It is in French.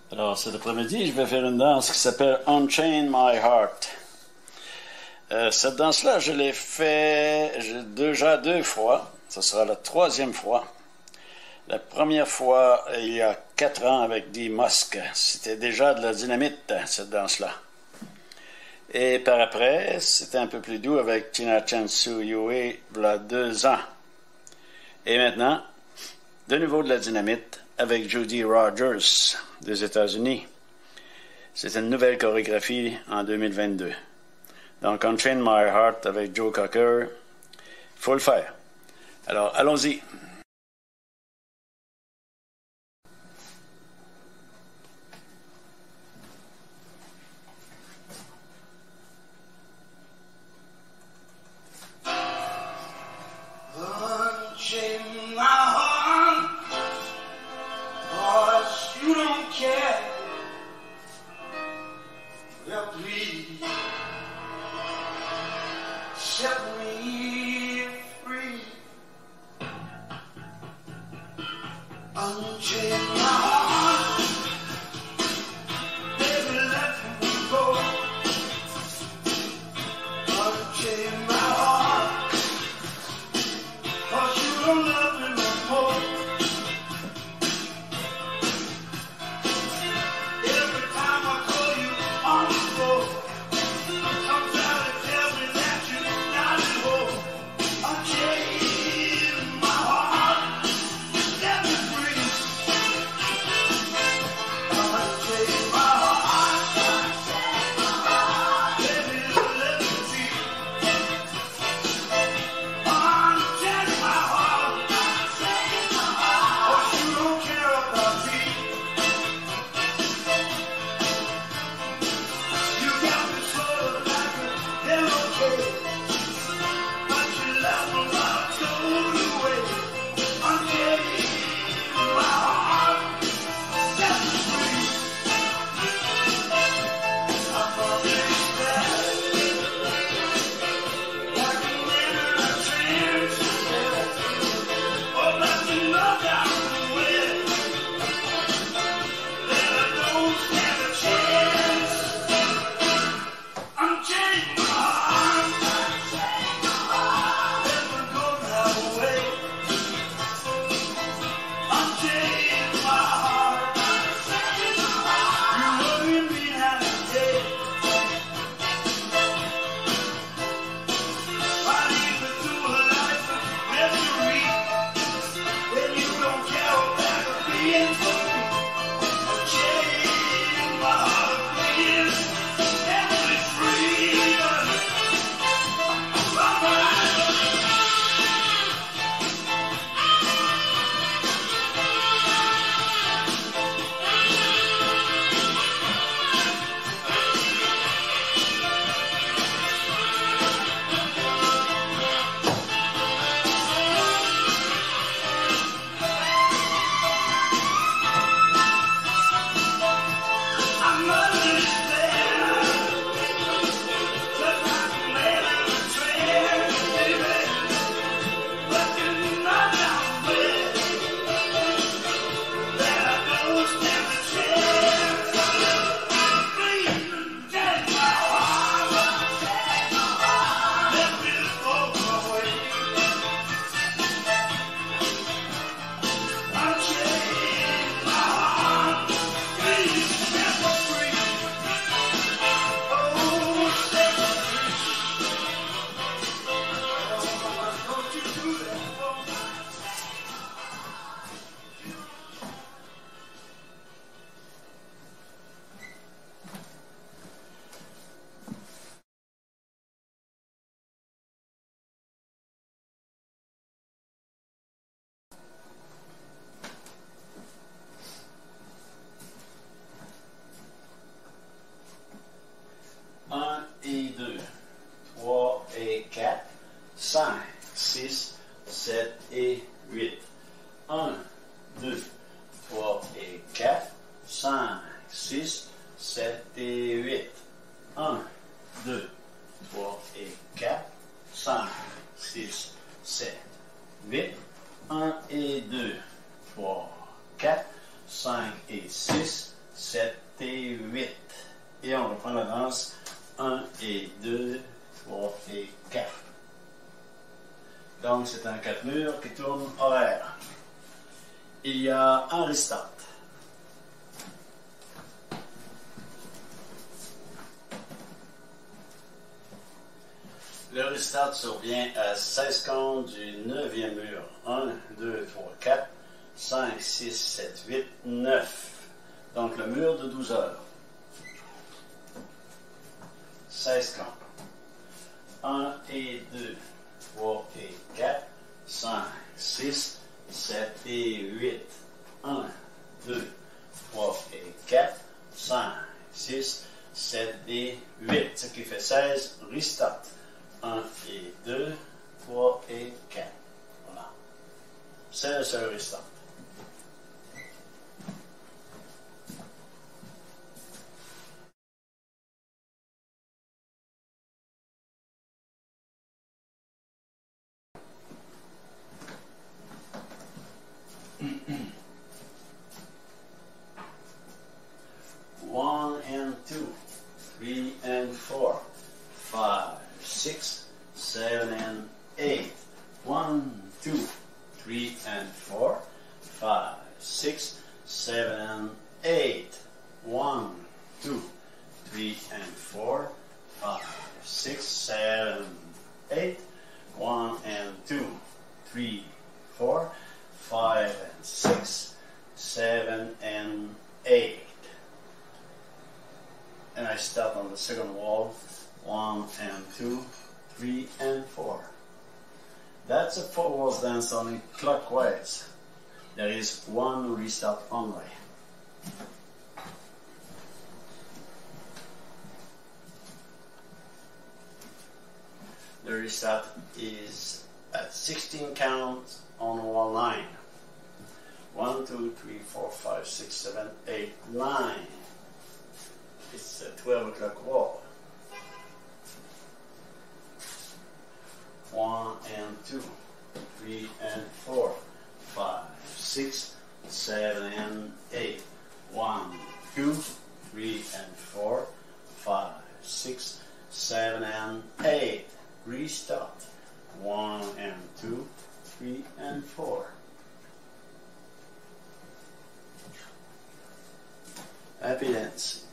Alors, cet après-midi, je vais faire une danse qui s'appelle Unchain My Heart. Cette danse-là, je l'ai fait déjà 2 fois. Ce sera la 3e fois. La première fois, il y a 4 ans avec Dee Musk. C'était déjà de la dynamite, cette danse-là. Et par après, c'était un peu plus doux avec Tina Chansu Yue, il y a 2 ans. Et maintenant, de nouveau de la dynamite avec Judy Rogers des États-Unis. C'est une nouvelle chorégraphie en 2022. Donc, Unchain My Heart avec Joe Cocker, il faut le faire. Alors, allons-y. Unchain my heart, 'cause you don't care. Well, please set me free. Unchain my heart, baby, let me go. Unchain my heart, 'cause you don't love me no more. Every time I call you on the phone, sometimes it tells me that you're not at home. Unchain my heart, let me free. Unchain my heart, baby, let me be. Unchain my heart, 'cause you don't care about me. You got me sort of like a yellow cake, but you left a lot of gold away. Unchain my heart, set me free. I thought they said, like a man in a trance, oh, but you know down the way that I don't stand a chance. Unchain my heart, let me go that way. Unchain my heart, you worry me night and day. I need to do a life of misery when you don't care about being free. Unchain my heart, please, set me free. I'm understand, just like a man in a trance, baby. But you know down the way that I don't stand a chance. Please take my heart, let me go away. Unchain my heart, please set me free. Oh, set me free. Oh, don't you do that for me. Un et 2, 3 et 4, 5, 6, 7 et 8. 1, 2, 3 et 4, 5, 6, 7 et 8. 1, 2, 3 et 4, 5, 6, 7, 8. 1 et 2, 3, 4, 5 et 6, 7 phases 1 et 2, 3 et 4. Donc c'est un 4 murs qui tourne horaire. Il y a un restart. Le restart survient à 16 secondes du 9e mur. 1, 2, 3, 4, 5, 6, 7, 8, 9. Donc le mur de 12 heures. 16 secondes. 1 et 2, 3 et 4, 5, 6, 7 et 8. 1, 2, 3 et 4, 5, 6, 7 et 8. Ce qui fait 16, restart. 1 et 2, 3 et 4. Voilà. C'est le seul restart. One and two, 3 and 4, 5, 6, 7 and 8. 1, 2, 3 and 4, 5, 6, 7 and 8. 1, 2, 3 and 4, 5, 6, 7, 8. 1 and 2, 3, 4, 5 and 6, 7 and 8. And I start on the second wall. 1 and 2, 3 and 4. That's a 4 walls dance only clockwise. There is one restart only. The restart is at 16 counts on wall 9. 1, 2, 3, 4, 5, 6, 7, 8, 9. It's a 12 o'clock wall. 1 and 2, 3 and 4, 5, 6, 7 and 8. 1, 2, 3 and 4, 5, 6, 7 and 8. Restart. 1 and 2, 3 and 4. Happy dancing.